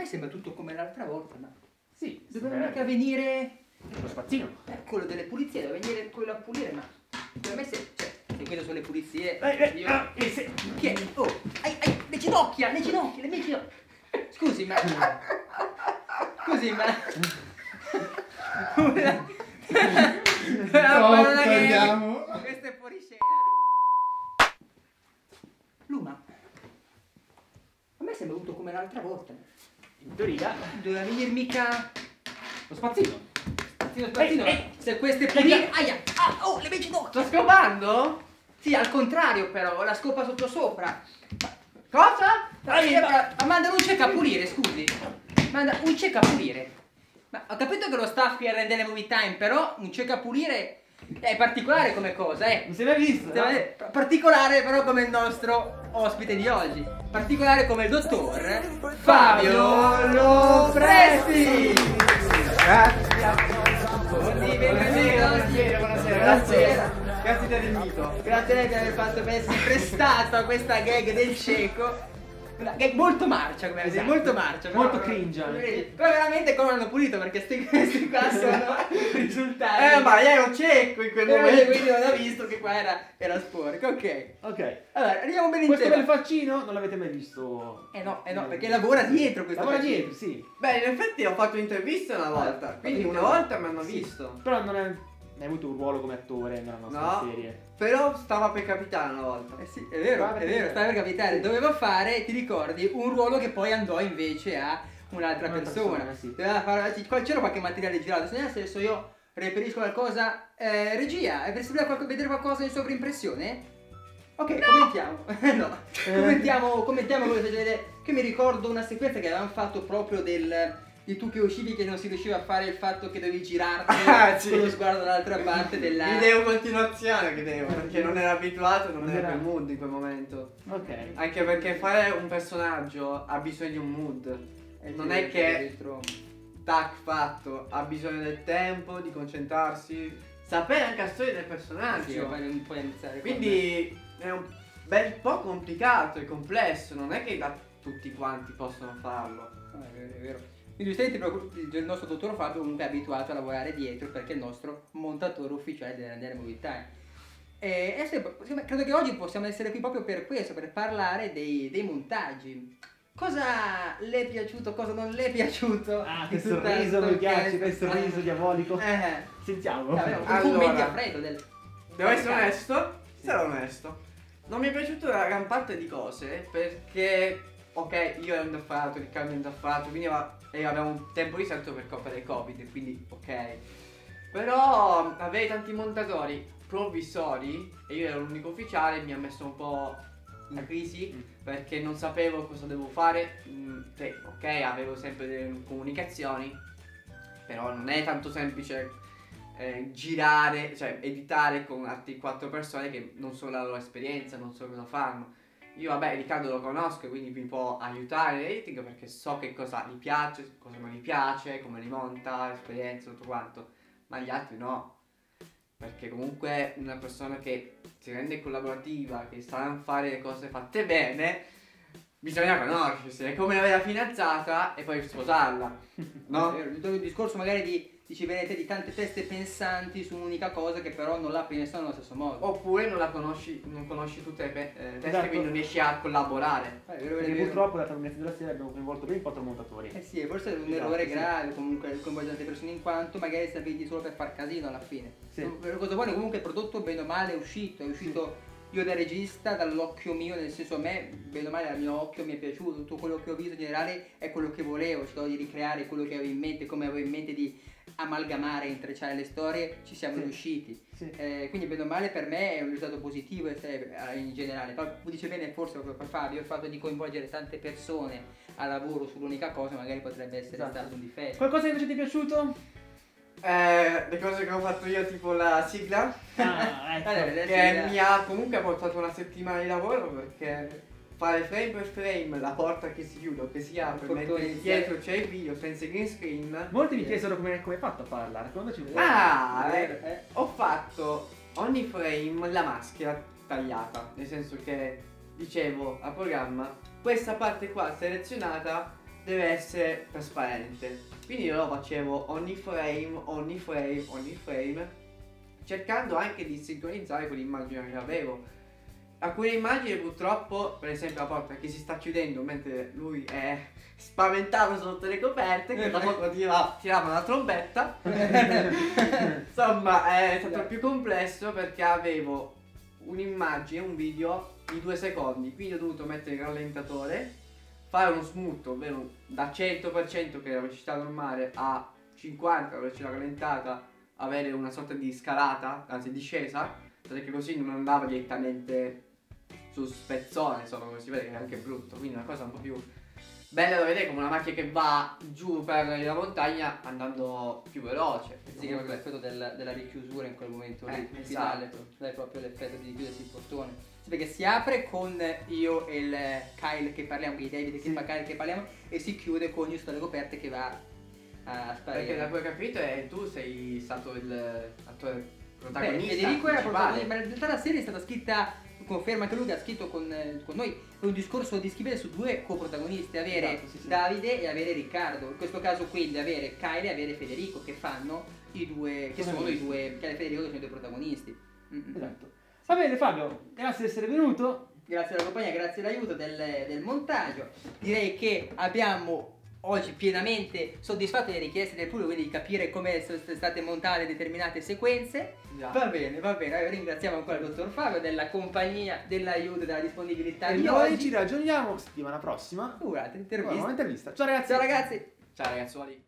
sembra tutto come l'altra volta, ma Sì, doveva mica venire lo spazzino. quello delle pulizie, deve venire quello a pulire, ma per me se queste sono le pulizie, Che è? Oh, le ginocchia, le mie ginocchia. Scusi, ma Torniamo. questo è fuori scena. Luma, a me sembra tutto come l'altra volta. In teoria, Doveva venire mica lo spazzino. spazzino. Se queste pulite, oh, le mie ginocchia. Sto scopando? Sì, al contrario però, la scopa sotto sopra. Cosa? Manda un check a pulire, scusi. Manda un check a pulire. Ma ho capito che lo staff qui rende le movie time, però un check a pulire è particolare come cosa, Non si è mai visto, no? Particolare però come il nostro ospite di oggi. Particolare come il dottor Fabio Lopresti. Buonasera. Grazie dell'invito. Grazie a lei per aver fatto per essere prestato a questa gag del cieco. Una gag molto marcia, come Esatto. molto marcia. Molto cringe anche. Però veramente come hanno pulito perché questi qua sono risultati. Ma io ero cieco in quel momento. Quindi non ho visto che qua era sporco. Ok. Ok. Allora, arriviamo bene in Questo tema. bel faccino non l'avete mai visto. No, perché lavora dietro questo Lavora faccino. dietro, sì. Beh, in effetti ho fatto un'intervista una volta. Quindi una volta mi hanno visto. Però non hai avuto un ruolo come attore nella nostra No. serie. Però stava per capitare una volta. Eh sì, è vero, stava per capitare. Doveva fare, ti ricordi, un ruolo che poi andò invece a un'altra persona. Sì. Doveva fare, c'era qualche materiale girato, se nel senso io reperisco qualcosa, regia, avresti vedere qualcosa in sovrimpressione? Ok, commentiamo. No, commentiamo quello che vedere. Che mi ricordo una sequenza che avevamo fatto proprio di tu che uscivi che non si riusciva a fare il fatto che dovevi girarti Sì. con lo sguardo dall'altra parte della... Video continuazione che devo, perché non era abituato, non Non era era- quel mood in quel momento. Ok. Anche perché fare un personaggio ha bisogno di un mood. Non è che tac fatto, ha bisogno del tempo, di concentrarsi, sapere anche la storia del personaggio. non puoi iniziare. Quindi è un bel po' complicato e complesso, non è che tutti quanti possono farlo. È vero. Quindi giustamente il nostro dottor Fabio comunque è abituato a lavorare dietro perché è il nostro montatore ufficiale delle Movie Time. E credo che oggi possiamo essere qui proprio per questo, per parlare dei montaggi. Cosa le è piaciuto, cosa non le è piaciuto? Ah, di che tutta sorriso sta mi piace, orchestra? quel sorriso diavolico. Sentiamo. Vabbè, commenti a freddo del... Devo essere onesto? Sarò onesto. Non mi è piaciuta una gran parte di cose perché, ok, io ero indaffato, Riccardo è indaffato, quindi avevamo un tempo ristretto per colpa del Covid, quindi ok. Però avere tanti montatori provvisori e io ero l'unico ufficiale mi ha messo un po' in crisi perché non sapevo cosa dovevo fare. Ok, avevo sempre delle comunicazioni, però non è tanto semplice girare, cioè editare con altre 4 persone che non so la loro esperienza, non so cosa fanno. Io vabbè Riccardo lo conosco, quindi mi può aiutare nell'editing perché so che cosa gli piace, cosa non gli piace, come li monta, l'esperienza, tutto quanto. Ma gli altri no, perché comunque una persona che si rende collaborativa, che sa fare le cose fatte bene, bisogna conoscersi, è come avere la fidanzata e poi sposarla, no? Il discorso magari dici bene te di tante teste pensanti su un'unica cosa che però non la pensano allo stesso modo. Oppure non conosci tutte le teste, Esatto. quindi non riesci a collaborare. vero. Perché purtroppo dalla terminazione della serie abbiamo coinvolto ben 4 montatori. Eh sì, forse è un Esatto, errore sì. grave comunque coinvolgere tante persone in quanto magari serviti solo per far casino alla fine. Sì. Cosa vuole comunque il prodotto bene o male è uscito io da regista, dall'occhio mio, nel senso a me bene o male dal mio occhio mi è piaciuto, tutto quello che ho visto in generale è quello che volevo, cerco di ricreare quello che avevo in mente, come avevo in mente di amalgamare, intrecciare le storie, ci siamo riusciti. Sì. Quindi bene o male per me è un risultato positivo in generale. Però dice bene forse proprio Fabio il fatto di coinvolgere tante persone a lavoro sull'unica cosa magari potrebbe essere Esatto. stato un difetto. Qualcosa invece ti è piaciuto? Le cose che ho fatto io, tipo la sigla, Ah, ecco. che mi ha comunque portato una settimana di lavoro perché fare frame per frame la porta che si chiude o che si apre, portone mentre dietro c'è il video senza green screen. Molti mi chiesero come hai fatto a farla, raccontaci un po'. Ho fatto ogni frame la maschera tagliata, nel senso che dicevo al programma questa parte qua selezionata deve essere trasparente. Quindi io lo facevo ogni frame, cercando anche di sincronizzare con l'immagine che avevo. Alcune immagini purtroppo, per esempio la porta che si sta chiudendo mentre lui è spaventato sotto le coperte, che da poco tirava una trombetta. Insomma, è stato più complesso perché avevo un'immagine, un video di 2 secondi, quindi ho dovuto mettere il rallentatore, fare uno smooth, ovvero da 100% che è la velocità normale a 50, la velocità rallentata, avere una sorta di scalata, anzi discesa, perché così non andava direttamente su spezzone, insomma, come si vede che è anche brutto, quindi una cosa un po' più bella da vedere, come una macchina che va giù per la montagna andando più veloce. Si chiama l'effetto della richiusura in quel momento lì, il esatto. finale, dai proprio l'effetto di chiudersi il portone. Sì, perché si apre con io e il Kyle che parliamo, quindi David che fa Kyle che parliamo, e si chiude con giusto le coperte che va a sparire. Perché da quello che ho capito è tu sei stato l'attore protagonista. Federico era principale. protagonista, ma in realtà la serie è stata scritta, conferma anche lui che ha scritto con noi, è un discorso di scrivere su 2 coprotagonisti, avere Esatto, sì, sì. Davide e avere Riccardo. In questo caso quindi avere Kyle e avere Federico che fanno i due, che sono i due, Kyle e Federico che sono i 2 protagonisti. Esatto. Va bene Fabio, grazie di essere venuto. Grazie alla compagnia, grazie all'aiuto del montaggio. Direi che abbiamo oggi pienamente soddisfatto le richieste del pubblico, quindi di capire come sono state montate determinate sequenze. Già. Va bene, va bene. Allora, ringraziamo ancora il dottor Fabio della compagnia, dell'aiuto, della disponibilità E di noi oggi. ci ragioniamo settimana prossima. Figurate, Con una intervista. intervista. Ciao ragazzi. Ciao ragazzi. Ciao ragazzuoli.